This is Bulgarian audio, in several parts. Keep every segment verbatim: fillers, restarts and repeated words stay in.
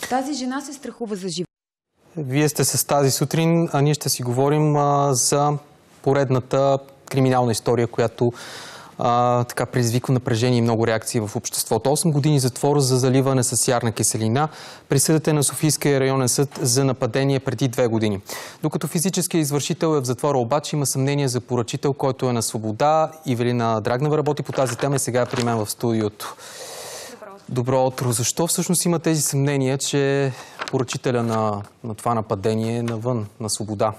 Тази жена се страхува за живота. Вие сте с тази сутрин, а ние ще си говорим а, за поредната криминална история, която а, така предизвиква напрежение и много реакции в обществото. осем години затвор за заливане с ярна киселина. Присъдата е на Софийския районен съд за нападение преди две години. Докато физическият извършител е в затвора, обаче има съмнение за поръчител, който е на свобода. Ивелина Драгнева работи по тази тема и сега е при мен в студиото. Добро утро. Защо всъщност има тези съмнения, че поръчителя на, на това нападение е навън, на свобода?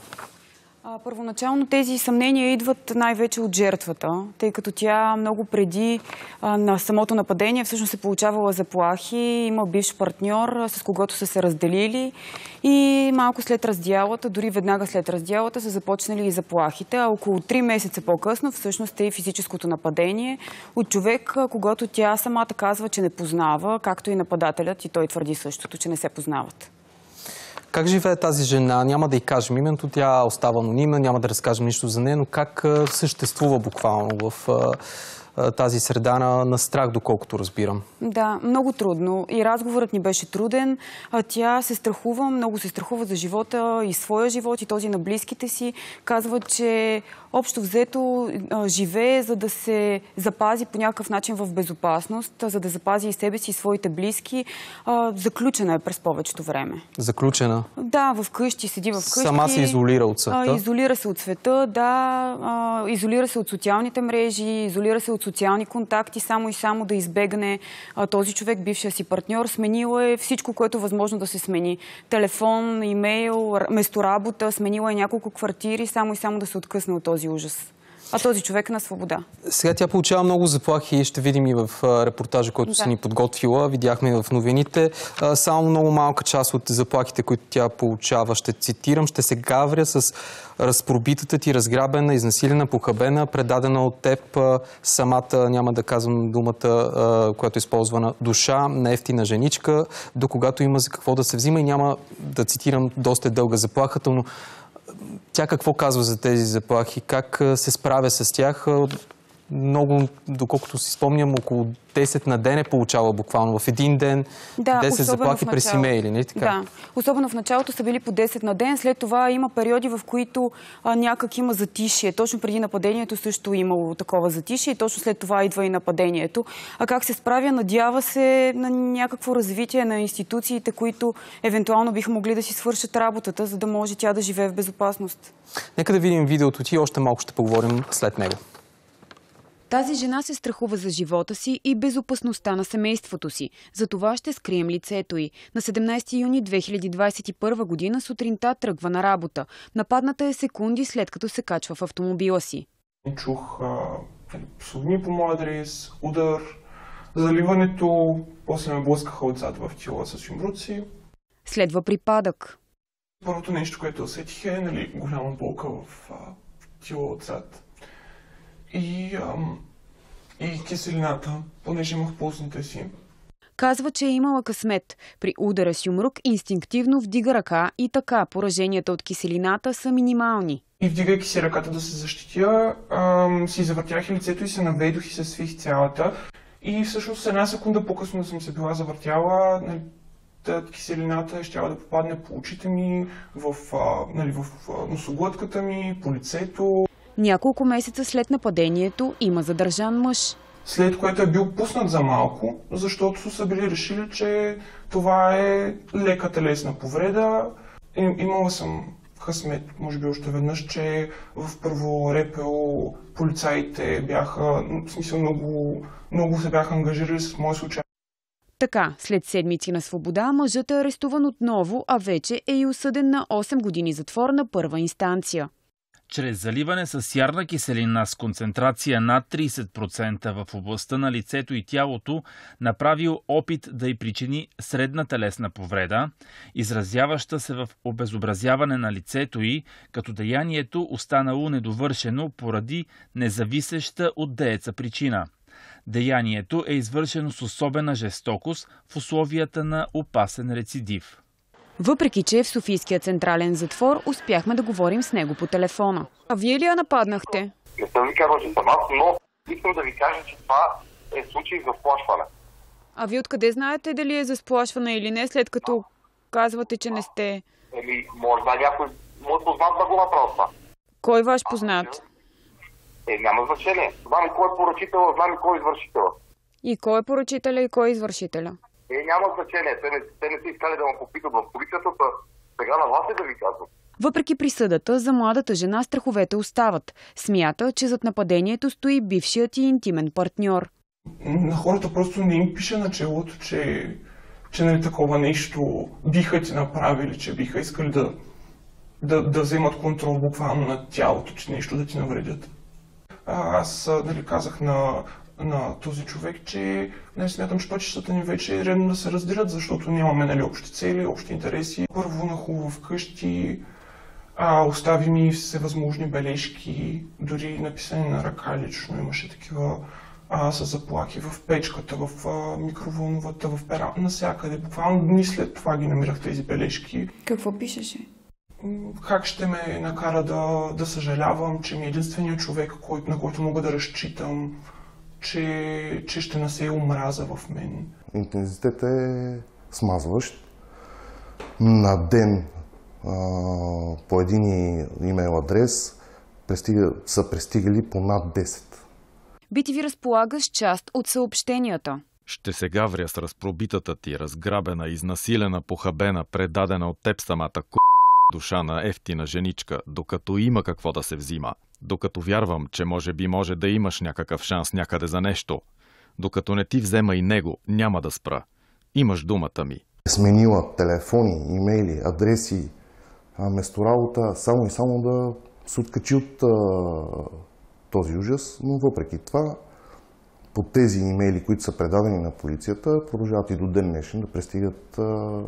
А, първоначално тези съмнения идват най-вече от жертвата, тъй като тя много преди а, на самото нападение всъщност се получавала заплахи, има бивш партньор, с когото са се разделили и малко след раздялата, дори веднага след раздялата са започнали и заплахите, а около три месеца по-късно всъщност е и физическото нападение от човек, когато тя самата казва, че не познава, както и нападателят, и той твърди същото, че не се познават. Как живее тази жена? Няма да й кажем името, тя остава анонимна, няма да разкажем нищо за нея, но как съществува буквално в тази среда на, на страх, доколкото разбирам? Да, много трудно. И разговорът ни беше труден. А тя се страхува, много се страхува за живота и своя живот, и този на близките си. Казва, че общо взето а, живее, за да се запази по някакъв начин в безопасност, за да запази и себе си, и своите близки. А, заключена е през повечето време. Заключена? Да, в къщи, седи в къщи. Сама се изолира от света? А, изолира се от света, да. А, изолира се от социалните мрежи, изолира се от социални контакти, само и само да избегне а, този човек, бившия си партньор. Сменила е всичко, което е възможно да се смени. Телефон, имейл, месторабота, сменила е няколко квартири, само и само да се откъсне от този ужас. А този човек е на свобода. Сега тя получава много заплахи, ще видим и в репортажа, който да. си ни подготвила. Видяхме и в новините. Само много малка част от заплахите, които тя получава, ще цитирам, ще се гавря с разпробитата ти, разграбена, изнасилена, похабена, предадена от теб самата, няма да казвам думата, която е използвана, душа, неевтина женичка, до когато има за какво да се взима, и няма да цитирам, доста дълга заплахата, но тя какво казва за тези заплахи? Как се справя с тях? Много, доколкото си спомням, около десет на ден е получава буквално в един ден, да, десет заплахи през имейли, не така? Да, особено в началото са били по десет на ден, след това има периоди, в които а, някак има затишие. Точно преди нападението също имало такова затишие и точно след това идва и нападението. А как се справя? Надява се на някакво развитие на институциите, които евентуално биха могли да си свършат работата, за да може тя да живее в безопасност. Нека да видим видеото ти и още малко ще поговорим след него. Тази жена се страхува за живота си и безопасността на семейството си. За това ще скрием лицето й. На седемнайсети юни две хиляди двайсет и първа година сутринта тръгва на работа. Нападната е секунди след като се качва в автомобила си. Чух псовни по моя адрес, удар, заливането, после ме блъскаха отзад в тила с юмруци. Следва припадък. Първото нещо, което усетих е, нали, голяма болка в тила отзад. И, ам, и киселината, понеже имах пулсните си. Казва, че е имала късмет. При удара с юмрук инстинктивно вдига ръка и така пораженията от киселината са минимални. И вдигайки си ръката да се защитя, ам, си завъртях лицето и се наведох и се свих цялата. И всъщност една секунда по-късно да съм се била завъртяла, нали, киселината щяла да попадне по очите ми, в, а, нали, в носоглътката ми, по лицето. Няколко месеца след нападението има задържан мъж. След което е бил пуснат за малко, защото са били решили, че това е лека телесна повреда. Имала съм късмет, може би още веднъж, че в първо РПО полицаите бяха, в смисъл много, много се бяха ангажирали с моя случай. Така, след седмици на свобода, мъжът е арестуван отново, а вече е и осъден на осем години затвор на първа инстанция. Чрез заливане с ярна киселина с концентрация над трийсет процента в областта на лицето и тялото, направил опит да й причини средна телесна повреда, изразяваща се в обезобразяване на лицето й, като деянието останало недовършено поради независеща от дееца причина. Деянието е извършено с особена жестокост в условията на опасен рецидив. Въпреки че в Софийския централен затвор успяхме да говорим с него по телефона. А вие ли я нападнахте? Не съм ви казал, че съм аз, но искам да ви кажа, че това е случай за сплашване. А вие откъде знаете дали е за сплашване или не, след като Казвате, че не сте. Еми, може да някой му познат да го въпроса. Кой ваш познат? Е, няма значение. Знам и кой е поръчител, знам и кой е извършител. И кой е поръчителя и кой е извършителя? Е, няма значение. Те не, те не са искали да ме попитат в полицията, сега на вас е да ви казвам. Въпреки присъдата, за младата жена страховете остават. Смята, че зад нападението стои бившият и интимен партньор. На хората просто не им пише на челото, че, че нали, такова нещо биха ти направили, че биха искали да, да, да вземат контрол буквално над тялото, че нещо да ти навредят. А, аз нали, казах на, на този човек, че не смятам, че пътищата ни вече е редно да се разделят, защото нямаме нали, общи цели, общи интереси. Първо на хубаво вкъщи, а, остави ми всевъзможни бележки, дори написани на ръка лично, имаше такива а, с заплахи в печката, в а, микровълновата, в пера, навсякъде. Буквално дни след това ги намирах тези бележки. Какво пишеше? Как ще ме накара да, да съжалявам, че ми е единственият човек, кой, на който мога да разчитам, че, че ще насее омраза в мен. Интензитет е смазващ. На ден а, по един имейл адрес пристига, са пристигали по над десет. Би ти ви разполага с част от съобщенията. Ще се гавря с разпробитата ти, разграбена, изнасилена, похабена, предадена от теб самата ку... душа на ефтина женичка, докато има какво да се взима. Докато вярвам, че може би може да имаш някакъв шанс някъде за нещо. Докато не ти взема и него, няма да спра. Имаш думата ми. Сменила телефони, имейли, адреси, месторабота, само и само да се откачи от а, този ужас, но въпреки това по тези имейли, които са предадени на полицията, продължават и до ден днешен да пристигат а,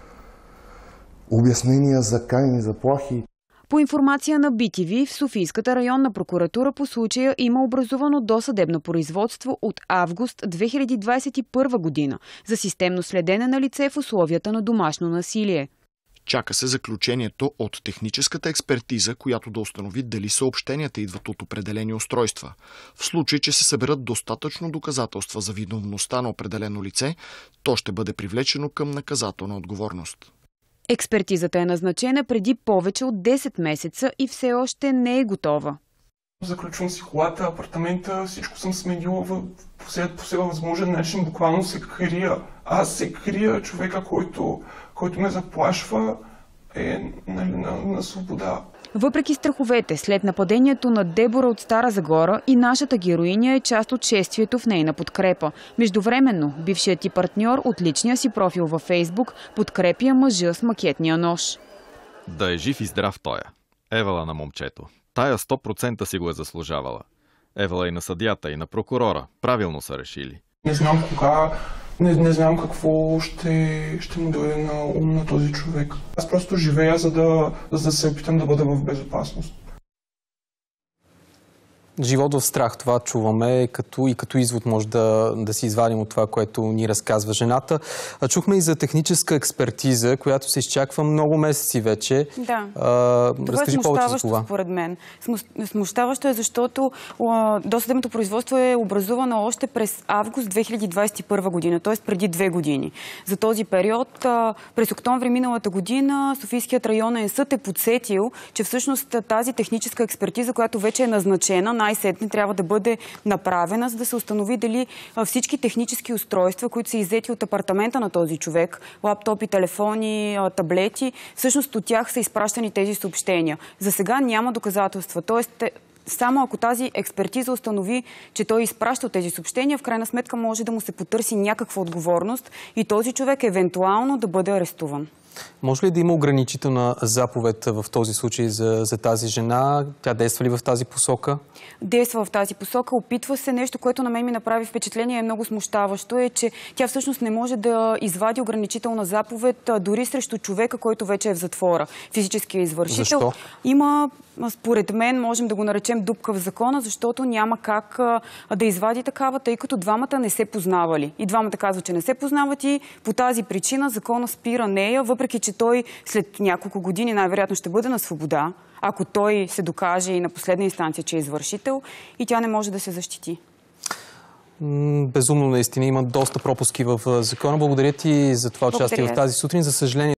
обяснения за кайни заплахи. По информация на Би Ти Ви, в Софийската районна прокуратура по случая има образувано досъдебно производство от август две хиляди двадесет и първа година за системно следене на лице в условията на домашно насилие. Чака се заключението от техническата експертиза, която да установи дали съобщенията идват от определени устройства. В случай, че се съберат достатъчно доказателства за виновността на определено лице, то ще бъде привлечено към наказателна отговорност. Експертизата е назначена преди повече от десет месеца и все още не е готова. Заключвам си колата, апартамента, всичко съм сменила в последва възможен начин, буквално се крия. Аз се крия, човека, който, който ме заплашва, е нали, на, на свобода. Въпреки страховете, след нападението на Дебора от Стара Загора и нашата героиня е част от шествието в нейна подкрепа. Междувременно, бившият ти партньор от личния си профил във Фейсбук подкрепя мъжа с макетния нож. Да е жив и здрав тоя. Евала на момчето. Тая сто процента си го е заслужавала. Евала и на съдията, и на прокурора. Правилно са решили. Не знам кога, не, не знам какво ще, ще му дойде на ум на този човек. Аз просто живея, за да, за да се опитам да бъда в безопасност. Живот в страх, това чуваме като, и като извод може да, да си извадим от това, което ни разказва жената. А чухме и за техническа експертиза, която се изчаква много месеци вече. Да. А, това разкажи е повече за това. Според мен. Смущаващо е, защото а, досъдебното производство е образувано още през август две хиляди двадесет и първа година, т.е. преди две години. За този период, а, през октомври миналата година, Софийският районен съд е подсетил, че всъщност тази техническа експертиза, която вече е назначена, най-сетне трябва да бъде направена, за да се установи дали всички технически устройства, които са иззети от апартамента на този човек, лаптопи, телефони, таблети, всъщност от тях са изпращани тези съобщения. За сега няма доказателства. Тоест, само ако тази експертиза установи, че той изпраща тези съобщения, в крайна сметка може да му се потърси някаква отговорност и този човек евентуално да бъде арестуван. Може ли да има ограничителна заповед в този случай за, за тази жена? Тя действа ли в тази посока? Действа в тази посока. Опитва се. Нещо, което на мен ми направи впечатление, е много смущаващо, е, че тя всъщност не може да извади ограничителна заповед дори срещу човека, който вече е в затвора. Физическия извършител. Защо? Има, според мен, можем да го наречем дупка в закона, защото няма как да извади такава, тъй като двамата не се познавали. И двамата казват, че не се познават и по тази причина закона спира нея, въпреки че той след няколко години най-вероятно ще бъде на свобода, ако той се докаже и на последна инстанция, че е извършител, и тя не може да се защити. Безумно наистина. Има доста пропуски в закона. Благодаря ти за това участие в тази сутрин. За съжаление,